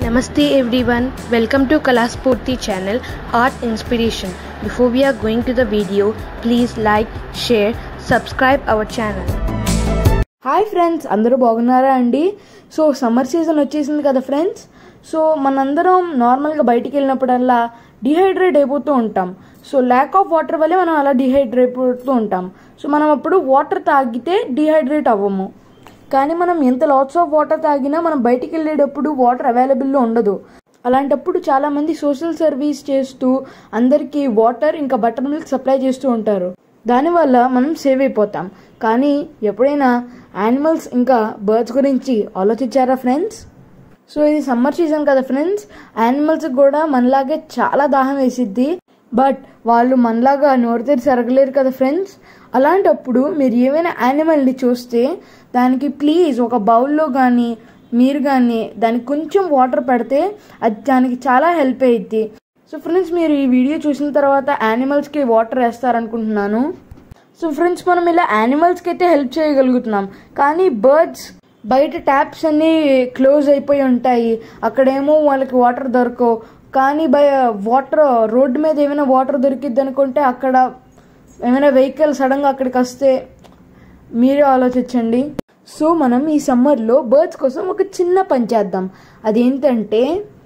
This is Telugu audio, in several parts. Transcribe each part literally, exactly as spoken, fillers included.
Namaste everyone, welcome to Kalaspurti channel Art Inspiration. Before we are going to the video, please like, share, subscribe our channel. Hi friends, అందరూ బాగున్నారా అండి? సో సమ్మర్ సీజన్ వచ్చేసింది కదా ఫ్రెండ్స్. సో మనందరం నార్మల్గా బయటికి వెళ్ళినప్పుడల్లా డిహైడ్రేట్ అయిపోతూ ఉంటాం. సో ల్యాక్ ఆఫ్ వాటర్ వల్లే మనం అలా డిహైడ్రేట్ అయిపోతూ ఉంటాం. సో మనం అప్పుడు వాటర్ తాగితే డిహైడ్రేట్ అవ్వము. కానీ మనం ఎంత లాట్స్ ఆఫ్ వాటర్ తాగినా మనం బయటికి వెళ్ళేటప్పుడు వాటర్ అవైలబుల్లో ఉండదు. అలాంటప్పుడు చాలామంది సోషల్ సర్వీస్ చేస్తూ అందరికీ వాటర్ ఇంకా బటర్ మిల్క్ సప్లై చేస్తూ ఉంటారు. దానివల్ల మనం సేవ్ అయిపోతాం. కానీ ఎప్పుడైనా యానిమల్స్ ఇంకా బర్డ్స్ గురించి ఆలోచించారా ఫ్రెండ్స్? సో ఇది సమ్మర్ సీజన్ కదా ఫ్రెండ్స్, యానిమల్స్కి కూడా మనలాగే చాలా దాహం వేసిద్ది. బట్ వాళ్ళు మనలాగా నోరు తెరిచి అరగలేరు కదా ఫ్రెండ్స్. అలాంటప్పుడు మీరు ఏమైనా యానిమల్ని చూస్తే దానికి ప్లీజ్ ఒక బౌల్లో కానీ మీరు కానీ దానికి కొంచెం వాటర్ పెడితే అది దానికి చాలా హెల్ప్ అయ్యిద్ది. సో ఫ్రెండ్స్, మీరు ఈ వీడియో చూసిన తర్వాత యానిమల్స్కి వాటర్ వేస్తారనుకుంటున్నాను. సో ఫ్రెండ్స్, మనం ఇలా యానిమల్స్కి అయితే హెల్ప్ చేయగలుగుతున్నాం. కానీ బర్డ్స్ బయట ట్యాప్స్ అన్నీ క్లోజ్ అయిపోయి ఉంటాయి, అక్కడేమో వాళ్ళకి వాటర్ దొరకవు. కానీ బయ వాటర్ రోడ్డు మీద ఏమైనా వాటర్ దొరికిద్ది అనుకుంటే అక్కడ ఏమైనా వెహికల్ సడన్గా అక్కడికి వస్తే మీరే ఆలోచించండి. సో మనం ఈ సమ్మర్లో బర్డ్స్ కోసం ఒక చిన్న పని చేద్దాం. అదేంటంటే,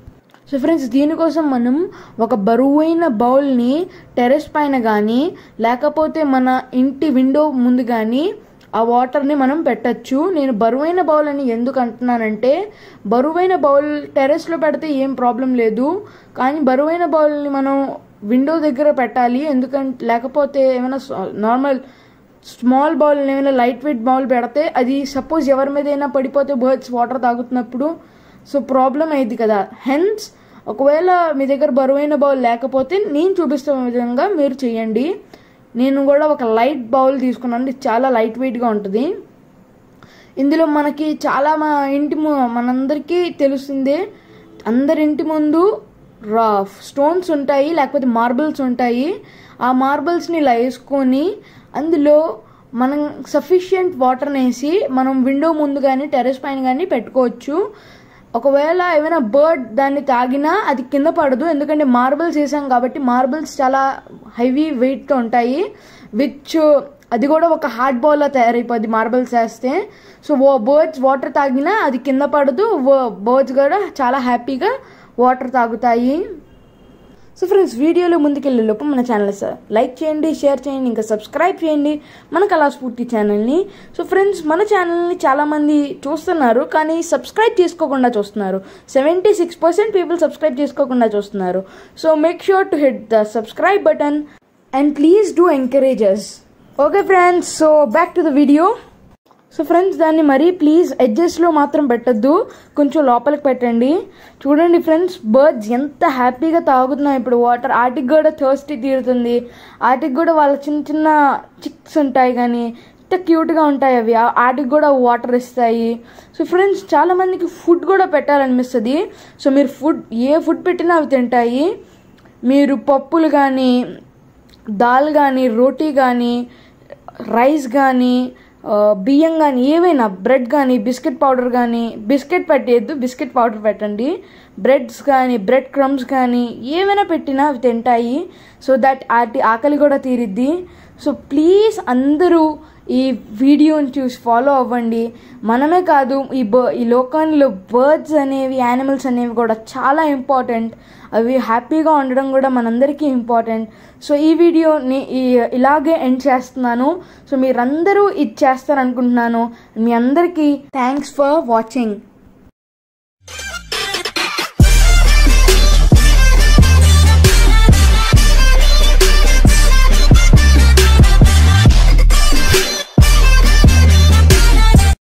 సో ఫ్రెండ్స్, దీనికోసం మనం ఒక బరువైన బౌల్ని టెర్రస్ పైన కానీ లేకపోతే మన ఇంటి విండో ముందు కానీ ఆ వాటర్ని మనం పెట్టచ్చు. నేను బరువైన బౌల్ అని ఎందుకు అంటున్నానంటే, బరువైన బౌల్ టెర్రస్లో పెడితే ఏం ప్రాబ్లం లేదు, కానీ బరువైన బౌల్ని మనం విండో దగ్గర పెట్టాలి. ఎందుకంటే లేకపోతే ఏమైనా నార్మల్ స్మాల్ బౌల్ ఏమైనా లైట్ వెయిట్ బౌల్ పెడితే అది సపోజ్ ఎవరి మీద అయినా పడిపోతే బర్డ్స్ వాటర్ తాగుతున్నప్పుడు సో ప్రాబ్లం అయ్యింది కదా. హెన్స్ ఒకవేళ మీ దగ్గర బరువైన బౌల్ లేకపోతే నేను చూపిస్తున్న విధంగా మీరు చేయండి. నేను కూడా ఒక లైట్ బౌల్ తీసుకున్నాను, చాలా లైట్ వెయిట్గా ఉంటుంది. ఇందులో మనకి చాలా మా ఇంటి మనందరికీ తెలుస్తుందే, అందరి ఇంటి ముందు రా స్టోన్స్ ఉంటాయి లేకపోతే మార్బుల్స్ ఉంటాయి. ఆ మార్బుల్స్ని ఇలా వేసుకొని అందులో మనం సఫిషియంట్ వాటర్ని వేసి మనం విండో ముందు కానీ టెర్రస్ పైన కానీ పెట్టుకోవచ్చు. ఒకవేళ ఏమైనా బర్డ్ దాన్ని తాగినా అది కింద పడదు, ఎందుకంటే మార్బుల్స్ వేసాం కాబట్టి. మార్బుల్స్ చాలా హెవీ వెయిట్తో ఉంటాయి, విచ్ అది కూడా ఒక హార్డ్ బౌల్లో తయారైపోద్ది మార్బుల్స్ వేస్తే. సో బర్డ్స్ వాటర్ తాగినా అది కింద పడదు, బర్డ్స్ కూడా చాలా హ్యాపీగా వాటర్ తాగుతాయి. సో ఫ్రెండ్స్, వీడియోలో ముందుకెళ్ళే లోపు మన ఛానల్ లైక్ చేయండి, షేర్ చేయండి, ఇంకా సబ్స్క్రైబ్ చేయండి మన కళాస్ఫూర్తి ఛానల్ని. సో ఫ్రెండ్స్, మన ఛానల్ని చాలామంది చూస్తున్నారు కానీ సబ్స్క్రైబ్ చేసుకోకుండా చూస్తున్నారు. Seventy six percent people subscribe చేసుకోకుండా చూస్తున్నారు. So make sure to hit the subscribe button and please do encourage us. Okay friends, so back to the video. So friends, దాన్ని మరీ ప్లీజ్ ఎడ్జెస్లో మాత్రం పెట్టద్దు, కొంచెం లోపలికి పెట్టండి. చూడండి ఫ్రెండ్స్, బర్డ్స్ ఎంత హ్యాపీగా తాగుతున్నాయి ఇప్పుడు వాటర్. వాటికి కూడా థర్స్టీ తీరుతుంది. వాటికి కూడా వాళ్ళ చిన్న చిన్న చిక్స్ ఉంటాయి కానీ ఎంత క్యూట్గా ఉంటాయి అవి, వాటికి కూడా వాటర్ ఇస్తాయి. సో ఫ్రెండ్స్, చాలామందికి ఫుడ్ కూడా పెట్టాలనిపిస్తుంది. సో మీరు ఫుడ్ ఏ ఫుడ్ పెట్టినా అవి తింటాయి. మీరు పప్పులు కానీ, దాల్ కానీ, రోటీ కానీ, రైస్ కానీ, బియ్యం కానీ, ఏవైనా బ్రెడ్ కానీ, బిస్కెట్ పౌడర్ కానీ, బిస్కెట్ పెట్టేయద్దు, బిస్కెట్ పౌడర్ పెట్టండి. బ్రెడ్స్ కానీ, బ్రెడ్ క్రమ్స్ కానీ ఏమైనా పెట్టినా అవి తింటాయి. సో దట్ వాటి ఆకలి కూడా తీరిద్ది. సో ప్లీజ్ అందరూ ఈ వీడియోని చూసి ఫాలో అవ్వండి. మనమే కాదు, ఈ బ ఈ లోకంలో బర్డ్స్ అనేవి, యానిమల్స్ అనేవి కూడా చాలా ఇంపార్టెంట్. అవి హ్యాపీగా ఉండడం కూడా మనందరికీ ఇంపార్టెంట్. సో ఈ వీడియోని ఇలాగే ఎండ్ చేస్తున్నాను. సో మీరందరూ ఇది చేస్తారనుకుంటున్నాను. మీ అందరికీ థ్యాంక్స్ ఫర్ వాచింగ్.